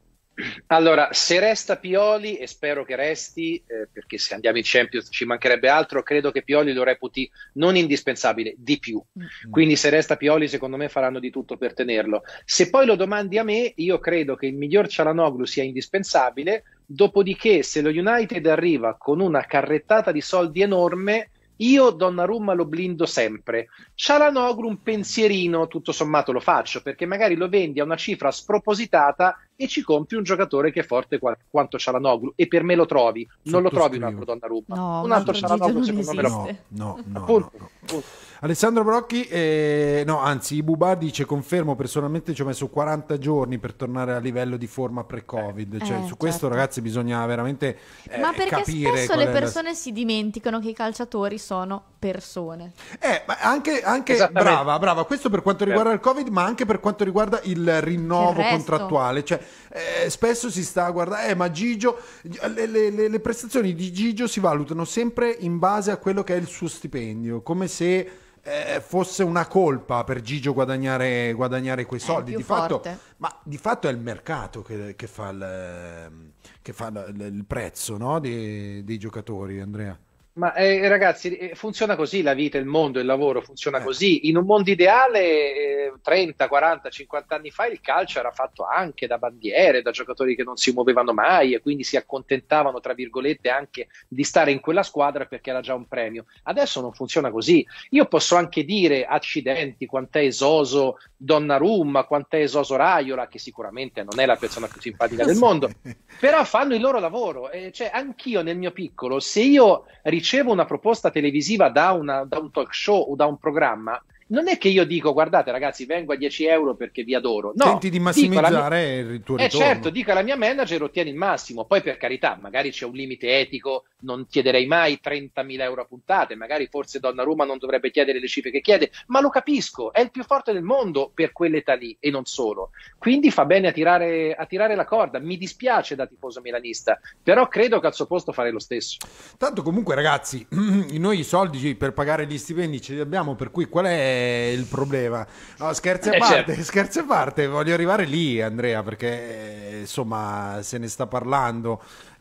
Allora, se resta Pioli, e spero che resti, eh, perché se andiamo in Champions ci mancherebbe altro, credo che Pioli lo reputi non indispensabile, di più. Mm-hmm. Quindi se resta Pioli, secondo me faranno di tutto per tenerlo. Se poi lo domandi a me, io credo che il miglior Çalhanoğlu sia indispensabile, dopodiché se lo United arriva con una carrettata di soldi enorme, io Donnarumma lo blindo sempre. Çalhanoğlu un pensierino tutto sommato lo faccio, perché magari lo vendi a una cifra spropositata e ci compri un giocatore che è forte qu- quanto Çalhanoğlu, e per me lo trovi, non lo trovi un altro Donnarumma, no, un altro Çalhanoğlu secondo me lo no, no, no, appunto, no, no. appunto. Alessandro Brocchi, eh, no, anzi Ibuba dice: confermo, personalmente ci ho messo quaranta giorni per tornare a livello di forma pre-Covid. Cioè, eh, su certo. questo, ragazzi, bisogna veramente eh, ma perché capire spesso qual le è la- persone si dimenticano che i calciatori sono persone. Eh, ma anche, anche Esattamente. brava, brava, questo per quanto riguarda il Covid, ma anche per quanto riguarda il rinnovo Il resto. contrattuale. Cioè, eh, spesso si sta a guardare, eh, ma Gigio, le, le- le- le prestazioni di Gigio si valutano sempre in base a quello che è il suo stipendio, come se eh, fosse una colpa per Gigio guadagnare, guadagnare quei soldi. più Di fatto, forte. ma di fatto è il mercato che, che fa il, che fa il, il prezzo, no? dei, dei giocatori, Andrea. Ma eh, ragazzi, eh, funziona così la vita, il mondo, il lavoro, funziona Eh. così. In un mondo ideale, eh, trenta, quaranta, cinquanta anni fa, il calcio era fatto anche da bandiere, da giocatori che non si muovevano mai e quindi si accontentavano, tra virgolette, anche di stare in quella squadra perché era già un premio. Adesso non funziona così. Io posso anche dire, accidenti, quant'è esoso Donnarumma, quant'è esoso Raiola, che sicuramente non è la persona più simpatica del mondo, però fanno il loro lavoro. Eh, cioè, anch'io nel mio piccolo, se io ricevo una proposta televisiva da, una, da un talk show o da un programma, non è che io dico: guardate ragazzi, vengo a dieci euro perché vi adoro. No, Tenti di dico alla massimizzare mia- il tuo Eh ritorno. certo, dico alla mia manager: ottieni il massimo. Poi, per carità, magari c'è un limite etico, non chiederei mai trentamila euro a puntate, magari forse Donnarumma non dovrebbe chiedere le cifre che chiede, ma lo capisco, è il più forte del mondo per quell'età lì e non solo. Quindi fa bene a tirare, a tirare la corda. Mi dispiace da tifoso milanista, però credo che al suo posto farei lo stesso. Tanto comunque, ragazzi, noi i soldi per pagare gli stipendi ce li abbiamo, per cui qual è il problema? No, scherzi a Eh, parte, certo. scherzi a parte, voglio arrivare lì, Andrea, perché eh, insomma se ne sta parlando.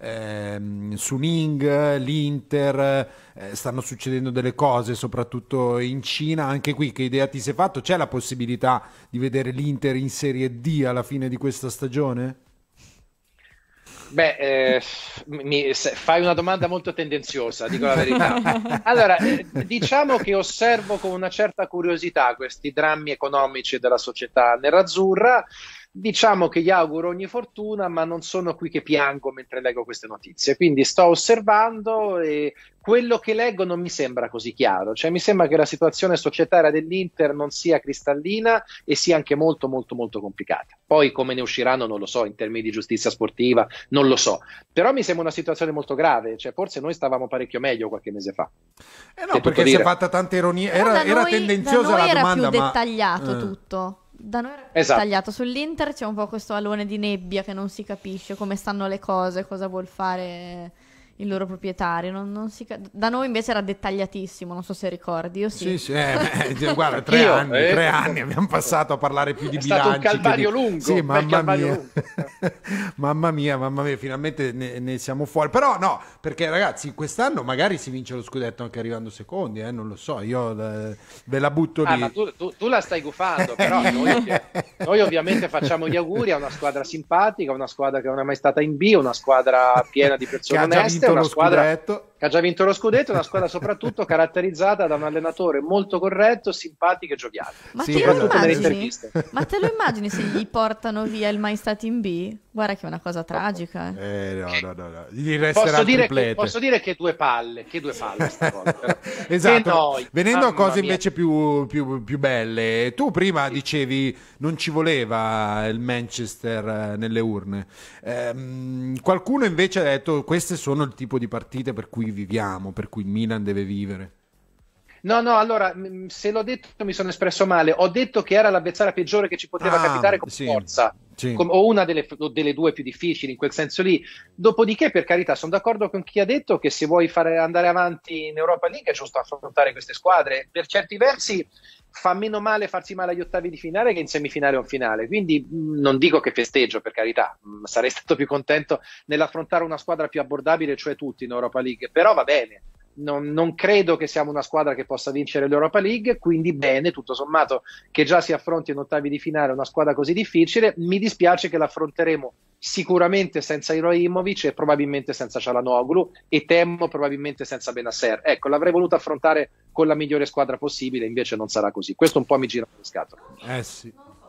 ehm, Suning, l'Inter, eh, stanno succedendo delle cose soprattutto in Cina. Anche qui, che idea ti sei fatto? C'è la possibilità di vedere l'Inter in Serie D alla fine di questa stagione? Beh, eh, mi, se- fai una domanda molto tendenziosa, dico la verità. Allora, eh, diciamo che osservo con una certa curiosità questi drammi economici della società nerazzurra. Diciamo che gli auguro ogni fortuna, ma non sono qui che piango mentre leggo queste notizie. Quindi sto osservando e quello che leggo non mi sembra così chiaro. Cioè, mi sembra che la situazione societaria dell'Inter non sia cristallina e sia anche molto, molto, molto complicata. Poi come ne usciranno non lo so, in termini di giustizia sportiva, non lo so. Però mi sembra una situazione molto grave. Cioè, forse noi stavamo parecchio meglio qualche mese fa. Eh no, Che perché tutto si è dire. fatta tanta ironia. Però Era, da era noi- tendenziosa da noi la domanda, era più ma dettagliato eh. tutto. Da noi era più Esatto. dettagliato. Sull'Inter c'è un po' questo alone di nebbia che non si capisce come stanno le cose, cosa vuol fare il loro proprietario. Non, non si ca- da noi invece era dettagliatissimo, non so se ricordi. Io sì. Sì, sì, eh, beh, guarda, tre Io, anni, eh. tre anni abbiamo passato a parlare più di È stato un bilanci. che calvario di- lungo, Sì, un bel mamma calvario mia. lungo. mamma mia, mamma mia, finalmente ne, ne siamo fuori. Però no, perché ragazzi, quest'anno magari si vince lo scudetto anche arrivando secondi, eh, non lo so, io eh, ve la butto Ah, lì. ma tu, tu- tu la stai gufando, però noi, ovvi- noi ovviamente facciamo gli auguri a una squadra simpatica, una squadra che non è mai stata in B, una squadra piena di che persone ha già oneste, vinto una lo squadra scudetto. che ha già vinto lo scudetto, una squadra soprattutto caratterizzata da un allenatore molto corretto, simpatico e gioviale. Ma Sì, te lo soprattutto nelle immagini? interviste. Ma te lo immagini se gli portano via il mai stato in B? Guarda che è una cosa tragica. Eh. Eh, no, no, no, no. Gli resterà Posso il dire, che, triplete. posso dire che due palle, che due palle sta cosa, però. Esatto, Che noi, venendo a mamma cose mia. invece più, più- più belle, tu prima dicevi non ci voleva il Manchester eh, nelle urne. Ehm, qualcuno invece ha detto queste sono il tipo di partite per cui viviamo, per cui il Milan deve vivere. No, no, allora, mh, se l'ho detto mi sono espresso male. Ho detto che era l'avversaria peggiore che ci poteva Ah, capitare con sì. forza. Sì. Com- o una delle, delle due più difficili in quel senso lì. Dopodiché, per carità, sono d'accordo con chi ha detto che se vuoi fare andare avanti in Europa League è giusto affrontare queste squadre. Per certi versi fa meno male farsi male agli ottavi di finale che in semifinale o in finale, quindi mh, non dico che festeggio, per carità, mh, sarei stato più contento nell'affrontare una squadra più abbordabile, cioè tutti in Europa League, però va bene. Non, non credo che siamo una squadra che possa vincere l'Europa League, quindi bene, tutto sommato, che già si affronti in ottavi di finale una squadra così difficile. Mi dispiace che l'affronteremo sicuramente senza Ibrahimovic e probabilmente senza Çalhanoğlu, e temo probabilmente senza Bennacer. Ecco, l'avrei voluto affrontare con la migliore squadra possibile, invece non sarà così. Questo un po' mi gira le scatole. Eh sì.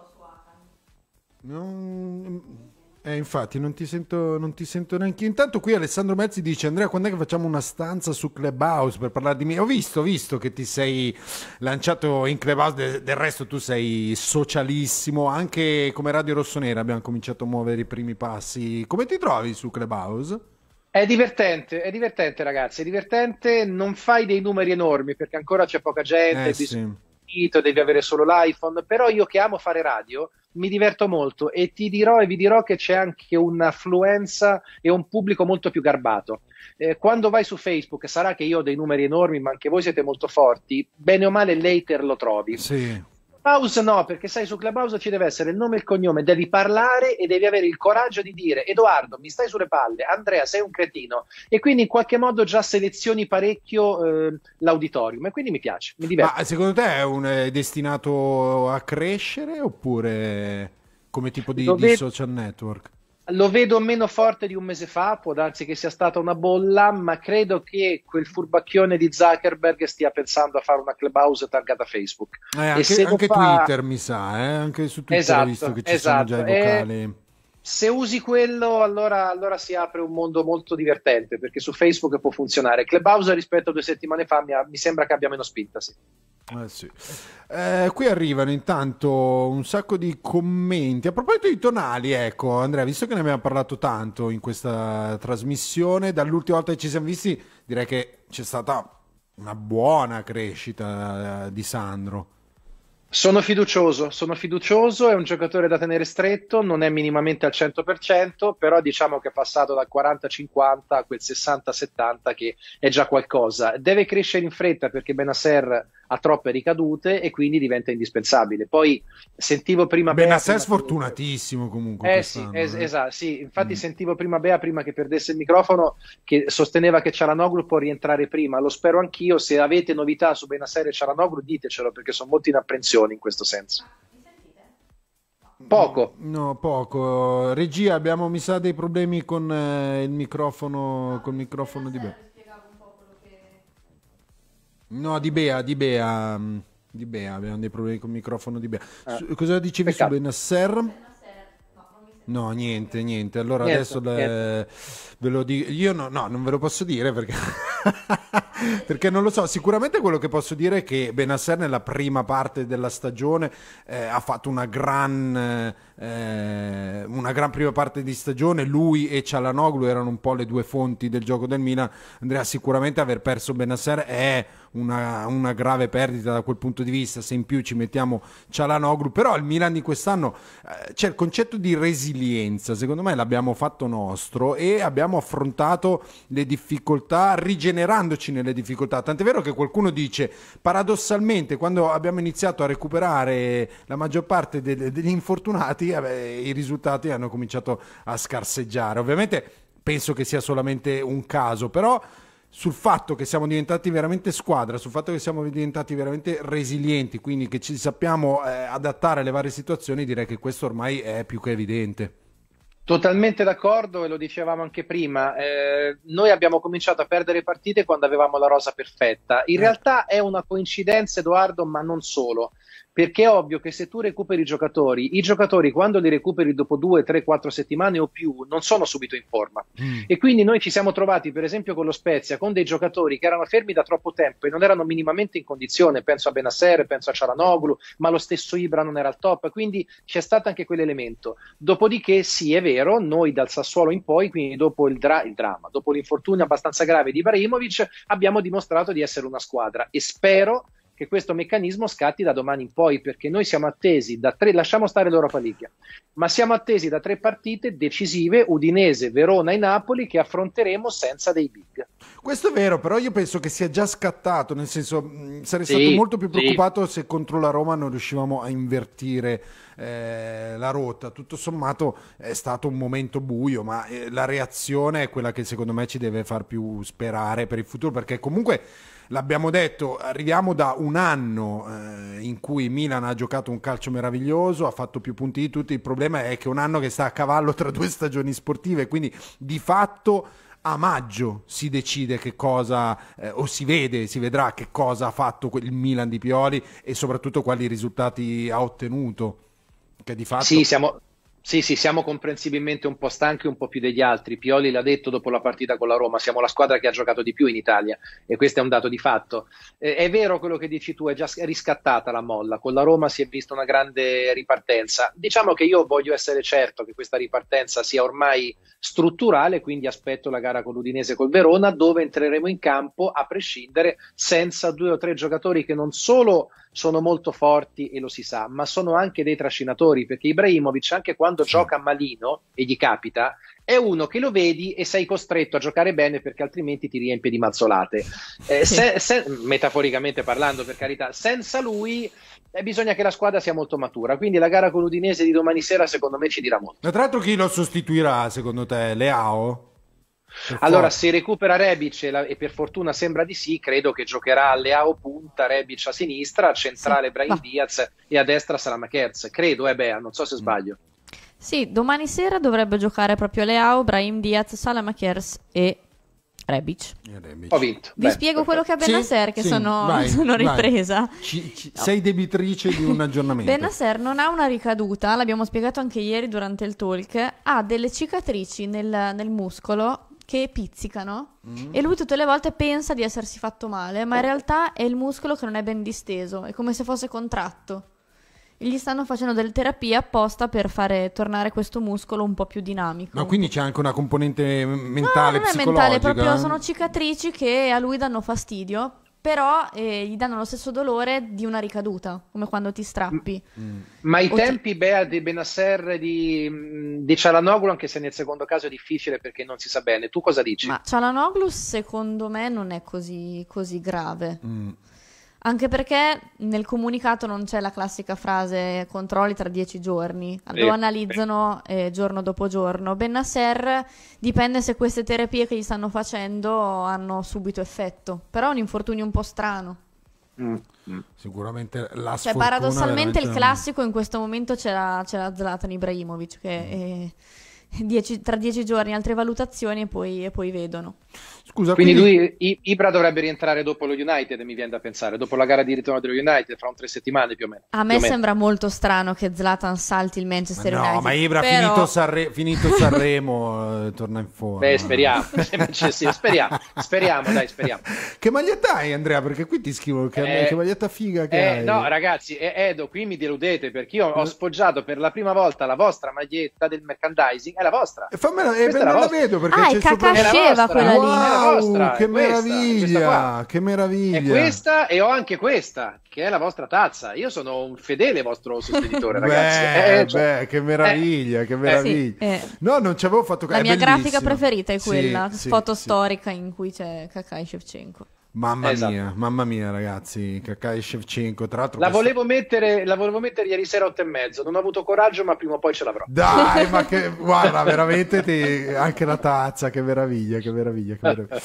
Non... Eh, infatti non ti sento, non ti sento neanche io. Intanto qui Alessandro Mezzi dice: Andrea, quando è che facciamo una stanza su Clubhouse per parlare di me? Ho visto, ho visto che ti sei lanciato in Clubhouse, de- del resto tu sei socialissimo, anche come Radio Rossonera abbiamo cominciato a muovere i primi passi. Come ti trovi su Clubhouse? È divertente, è divertente ragazzi, è divertente, non fai dei numeri enormi perché ancora c'è poca gente, Eh, sì. devi avere solo l'iPhone, però io che amo fare radio mi diverto molto e ti dirò e vi dirò che c'è anche un'affluenza e un pubblico molto più garbato. Eh, quando vai su Facebook, sarà che io ho dei numeri enormi, ma anche voi siete molto forti, bene o male l'hater lo trovi. Sì. Clubhouse no, perché sai, su Clubhouse ci deve essere il nome e il cognome, devi parlare e devi avere il coraggio di dire: Edoardo, mi stai sulle palle, Andrea, sei un cretino, e quindi in qualche modo già selezioni parecchio eh, l'auditorium, e quindi mi piace, mi diverto. Ma secondo te è, un, è destinato a crescere oppure come tipo di, Lo di vedo- social network? Lo vedo meno forte di un mese fa, può darsi che sia stata una bolla, ma credo che quel furbacchione di Zuckerberg stia pensando a fare una Clubhouse targata Facebook. Eh, E anche se lo anche fa- Twitter mi sa, eh? Anche su Twitter Esatto, ho visto che ci esatto. sono già i E- vocali. Se usi quello, allora, allora si apre un mondo molto divertente, perché su Facebook può funzionare. Clubhouse rispetto a due settimane fa mi, ha- mi sembra che abbia meno spinta, sì. Eh, sì. Eh, qui arrivano intanto un sacco di commenti. A proposito di tonali, ecco, Andrea, visto che ne abbiamo parlato tanto in questa trasmissione, dall'ultima volta che ci siamo visti, direi che c'è stata una buona crescita eh, di Sandro. Sono fiducioso, sono fiducioso, è un giocatore da tenere stretto, non è minimamente al cento per cento, però diciamo che è passato dal quaranta cinquanta a quel sessanta settanta, che è già qualcosa. Deve crescere in fretta perché Bennacer ha troppe ricadute e quindi diventa indispensabile. Poi sentivo prima Bennacer Bea, prima- sfortunatissimo comunque Eh sì, quest'anno, es- eh. esatto, sì. Infatti Mm. sentivo prima Bea, prima che perdesse il microfono, che sosteneva che Çalhanoğlu può rientrare prima. Lo spero anch'io. Se avete novità su Bennacer e Çalhanoğlu ditecelo, perché sono molto in apprensione in questo senso. Poco. No, poco. Regia, abbiamo mi sa dei problemi con eh, il microfono, col microfono di Bea. No, di Bea, di Bea, mm, di Bea, abbiamo dei problemi con il microfono di Bea. Su- cosa dicevi Peccato. su Bennacer? No, niente, niente. Allora Niente, adesso le- ve lo dico. Io no, no, non ve lo posso dire perché perché non lo so. Sicuramente quello che posso dire è che Bennacer nella prima parte della stagione eh, ha fatto una gran eh, una gran prima parte di stagione. Lui e Çalhanoğlu erano un po' le due fonti del gioco del Milan. Andrea, sicuramente aver perso Bennacer è una, una grave perdita da quel punto di vista, se in più ci mettiamo Çalhanoğlu. Però il Milan di quest'anno eh, c'è il concetto di resilienza, secondo me l'abbiamo fatto nostro e abbiamo affrontato le difficoltà rigenerandoci nelle difficoltà, tant'è vero che qualcuno dice paradossalmente quando abbiamo iniziato a recuperare la maggior parte de- degli infortunati eh, i risultati hanno cominciato a scarseggiare. Ovviamente penso che sia solamente un caso, però sul fatto che siamo diventati veramente squadra, sul fatto che siamo diventati veramente resilienti, quindi che ci sappiamo eh, adattare alle varie situazioni, direi che questo ormai è più che evidente. Totalmente d'accordo, e lo dicevamo anche prima. Eh, noi abbiamo cominciato a perdere partite quando avevamo la rosa perfetta. In realtà è una coincidenza, Edoardo, ma non solo. Perché è ovvio che se tu recuperi i giocatori, i giocatori quando li recuperi dopo due, tre, quattro settimane o più non sono subito in forma. Mm. E quindi noi ci siamo trovati per esempio con lo Spezia con dei giocatori che erano fermi da troppo tempo e non erano minimamente in condizione, penso a Bennacer, penso a Çalhanoğlu, ma lo stesso Ibra non era al top, quindi c'è stato anche quell'elemento. Dopodiché sì, è vero, noi dal Sassuolo in poi, quindi dopo il, dra- il dramma, dopo l'infortunio abbastanza grave di Ibrahimovic, abbiamo dimostrato di essere una squadra e spero che questo meccanismo scatti da domani in poi, perché noi siamo attesi da tre, lasciamo stare l'Europa League, ma siamo attesi da tre partite decisive, Udinese, Verona e Napoli, che affronteremo senza dei big. Questo è vero, però io penso che sia già scattato, nel senso mh, sarei Sì, stato molto più preoccupato sì. se contro la Roma non riuscivamo a invertire eh, la rotta. Tutto sommato è stato un momento buio, ma eh, la reazione è quella che secondo me ci deve far più sperare per il futuro, perché comunque l'abbiamo detto, arriviamo da un anno eh, in cui Milan ha giocato un calcio meraviglioso, ha fatto più punti di tutti. Il problema è che è un anno che sta a cavallo tra due stagioni sportive, quindi di fatto a maggio si decide che cosa, eh, o si vede, si vedrà che cosa ha fatto il Milan di Pioli e soprattutto quali risultati ha ottenuto. Che di fatto... Sì, siamo... Sì, sì, siamo comprensibilmente un po' stanchi, un po' più degli altri. Pioli l'ha detto dopo la partita con la Roma, siamo la squadra che ha giocato di più in Italia e questo è un dato di fatto. Eh, è vero quello che dici tu, è già riscattata la molla, con la Roma si è vista una grande ripartenza. Diciamo che io voglio essere certo che questa ripartenza sia ormai strutturale, quindi aspetto la gara con l'Udinese e col Verona, dove entreremo in campo a prescindere senza due o tre giocatori che non solo sono molto forti e lo si sa, ma sono anche dei trascinatori, perché Ibrahimovic anche quando sì. gioca malino e gli capita, è uno che lo vedi e sei costretto a giocare bene perché altrimenti ti riempie di mazzolate. Eh, se, se, metaforicamente parlando, per carità, senza lui eh, bisogna che la squadra sia molto matura, quindi la gara con l'Udinese di domani sera secondo me ci dirà molto. Ma tra l'altro chi lo sostituirà secondo te? Leao? Allora, se recupera Rebic e, la, e per fortuna sembra di sì, credo che giocherà Leao punta, Rebic a sinistra, a centrale sì, Brahim no. Diaz e a destra Saelemaekers. Credo, eh beh, non so se sbaglio. Sì, domani sera dovrebbe giocare proprio Leao, Brahim Diaz, Saelemaekers e Rebic. Rebic. Ho vinto. Vi Beh, spiego perfetto. quello che ha Bennacer, sì, che sì, sono, vai, sono ripresa. Ci, ci, no. Sei debitrice di un aggiornamento. Bennacer non ha una ricaduta, l'abbiamo spiegato anche ieri durante il talk, ha delle cicatrici nel, nel muscolo che pizzicano mm. e lui tutte le volte pensa di essersi fatto male, ma in realtà è il muscolo che non è ben disteso, è come se fosse contratto. E gli stanno facendo delle terapie apposta per fare tornare questo muscolo un po' più dinamico. Ma quindi c'è anche una componente mentale, no, non psicologica? No, non è mentale, proprio sono cicatrici che a lui danno fastidio, però eh, gli danno lo stesso dolore di una ricaduta, come quando ti strappi. Mm. Ma i o tempi, ti... Bea, di Bennacer, di, di Çalhanoğlu, anche se nel secondo caso è difficile perché non si sa bene, tu cosa dici? Ma Çalhanoğlu secondo me non è così, così grave. Mm. Anche perché nel comunicato non c'è la classica frase controlli tra dieci giorni, lo eh, analizzano eh, giorno dopo giorno. Bennacer dipende se queste terapie che gli stanno facendo hanno subito effetto, però è un infortunio un po' strano. Mm. Mm. Sicuramente la cioè paradossalmente il classico in questo momento c'era, c'era Zlatan Ibrahimovic che mm. è... Dieci, tra dieci giorni altre valutazioni e poi, e poi vedono. Scusa, quindi, quindi lui I, Ibra dovrebbe rientrare dopo lo United, mi viene da pensare, dopo la gara di ritorno dello United fra un tre settimane più o meno. A me più sembra meno. molto strano che Zlatan salti il Manchester ma no, United. Ma Ibra però... finito, Sanre- finito Sanremo eh, torna in forma. Beh, speriamo, speriamo, speriamo, dai, speriamo. Che maglietta hai, Andrea? Perché qui ti scrivo che, eh, che maglietta figa che eh, hai. No, ragazzi, eh, Edo, qui mi deludete perché io ho sfoggiato per la prima volta la vostra maglietta del merchandising, è la vostra. E fammela, eh, non la, la vedo perché ah, c'è è Cacasceva quella wow, lì. È la vostra, che è questa, meraviglia, che meraviglia. È questa e ho anche questa, che è la vostra tazza. Io sono un fedele vostro sostenitore, ragazzi. Beh, eh, cioè, beh, che meraviglia, eh, che meraviglia. Sì, eh. No, non ci avevo fatto caso. La mia bellissima. grafica preferita è quella, sì, foto sì, storica sì. in cui c'è Kaká e Shevchenko. Mamma esatto. mia, mamma mia, ragazzi, Kaká e Shevchenko. Tra l'altro la, questo... volevo mettere, la volevo mettere ieri sera a otto e mezzo. Non ho avuto coraggio, ma prima o poi ce l'avrò. Dai, ma che guarda, veramente ti... anche la tazza, che meraviglia, che meraviglia, che meraviglia.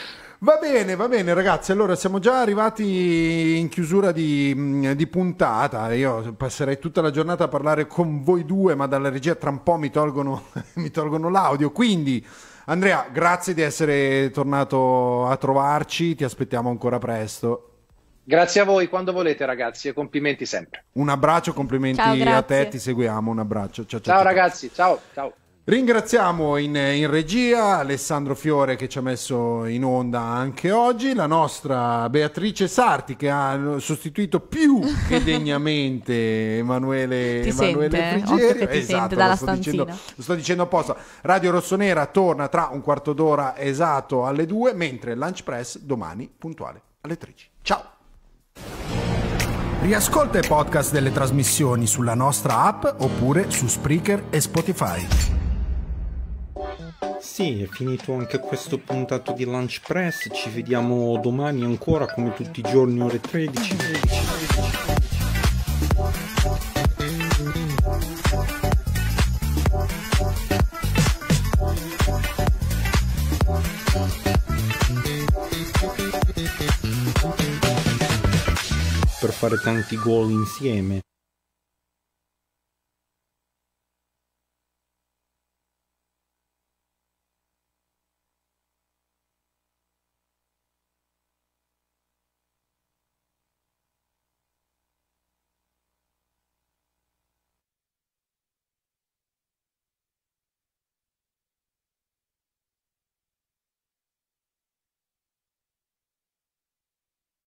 Va bene, va bene ragazzi, allora siamo già arrivati in chiusura di, di puntata. Io passerei tutta la giornata a parlare con voi due, ma dalla regia tra un po' mi tolgono, mi tolgono l'audio, quindi Andrea, grazie di essere tornato a trovarci, ti aspettiamo ancora presto. Grazie a voi, quando volete ragazzi, e complimenti sempre. Un abbraccio, complimenti ciao, a te, ti seguiamo, un abbraccio. Ciao, ciao, ciao, ciao ragazzi, ciao, ciao. Ringraziamo in, in regia Alessandro Fiore che ci ha messo in onda anche oggi, la nostra Beatrice Sarti che ha sostituito più che degnamente Emanuele, ti Emanuele sente, Frigerio. Che ti esatto, sente dalla lo sto stanzina. dicendo, lo sto dicendo apposta. Radio Rossonera torna tra un quarto d'ora esatto alle due, mentre Lunch Press domani puntuale alle tredici. Ciao! Riascolta i podcast delle trasmissioni sulla nostra app oppure su Spreaker e Spotify. Sì, è finito anche questo puntato di Lunch Press. Ci vediamo domani ancora come tutti i giorni ore tredici. Per fare tanti gol insieme.